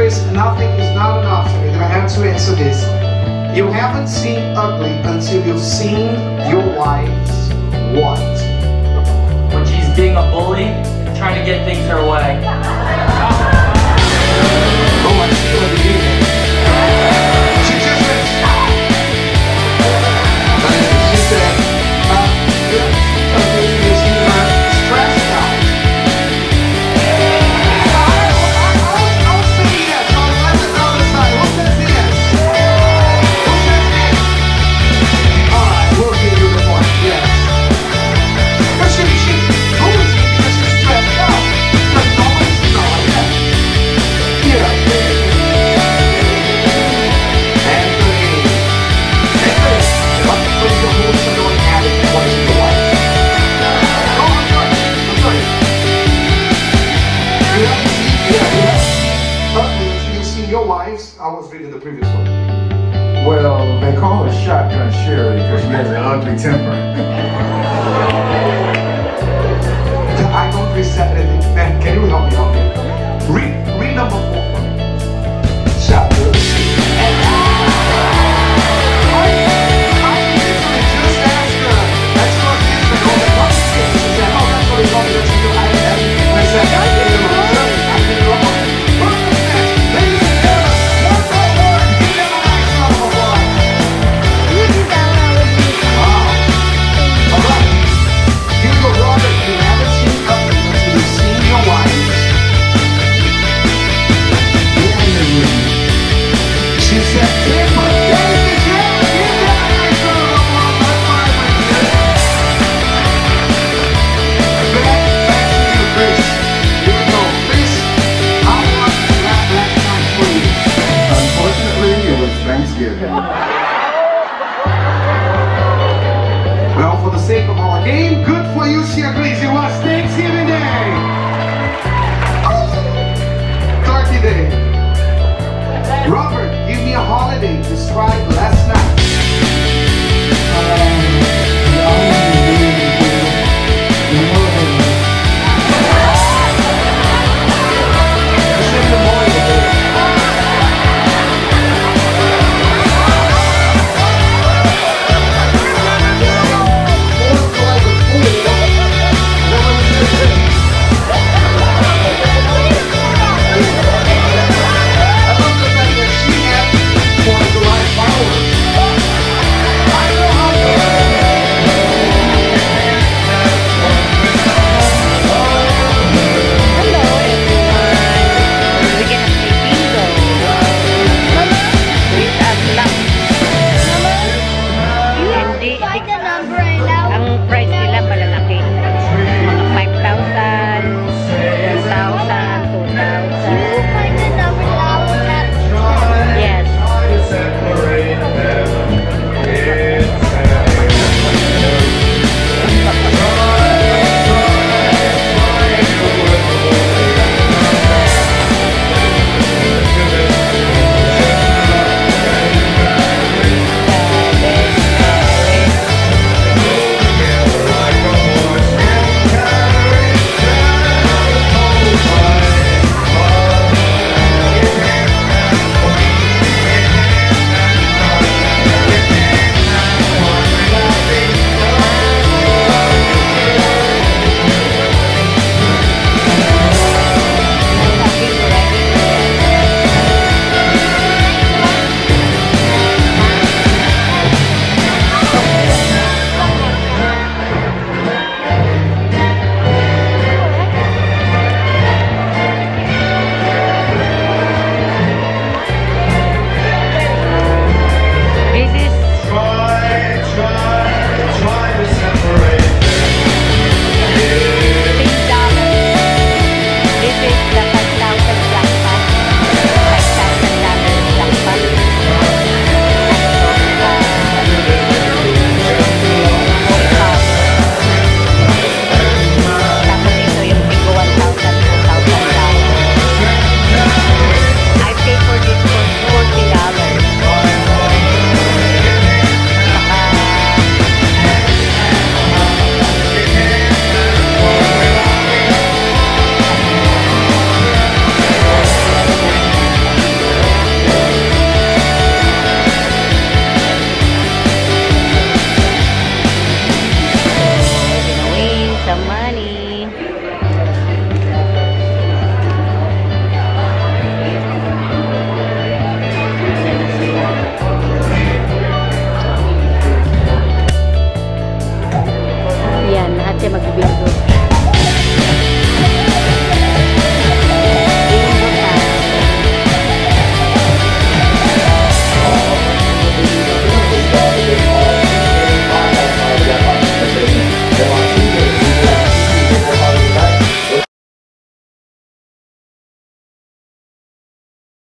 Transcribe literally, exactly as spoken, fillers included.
Chris, nothing is not an option. You're gonna have to answer this. You haven't seen ugly until you've seen your wife's what? When she's being a bully, trying to get things her way. Oh, I see what you mean. She just went, she said, uh, good ugly is either stressed out. I'll say yes. I'll let the other side. Who says yes? Who says yes? Alright, we'll give you the point. Yes. But she, she, who is it because she's stressed out? Because no one's not like that. Yeah, yeah. Anthony. Anthony. What is the rules of doing habit? What is your wife? Oh, I'm sorry. I'm sorry. You have to see, yeah, yeah. Ugly until you see your wives. I was reading the previous one. Well, they call her Shotgun Sherry because she has an ugly temper. I don't reset anything. Man, can you help me out here? Read, read number four. Shotgun. And I, I literally just asked her. That's what it is. They call it public kids. She said, oh, that's what they call it. That's what I have. And I said, I didn't know. I didn't know. Perfect match. Ladies and gentlemen, one more word. Give them a nice round of applause. Wow. All right. Here you go, Robert. You haven't seen ugly until you've seen your wife. She said, "Timber, ladies and gentlemen, give them a nice round of applause." That's my friend. Back, back to you, Chris. Here we go. Chris, how was that last night for you? Unfortunately, it was Thanksgiving. Well, for the sake of our game, good for you, she agrees. It was Thanksgiving Day. Oh, Turkey Day. Robert, give me a holiday. Describe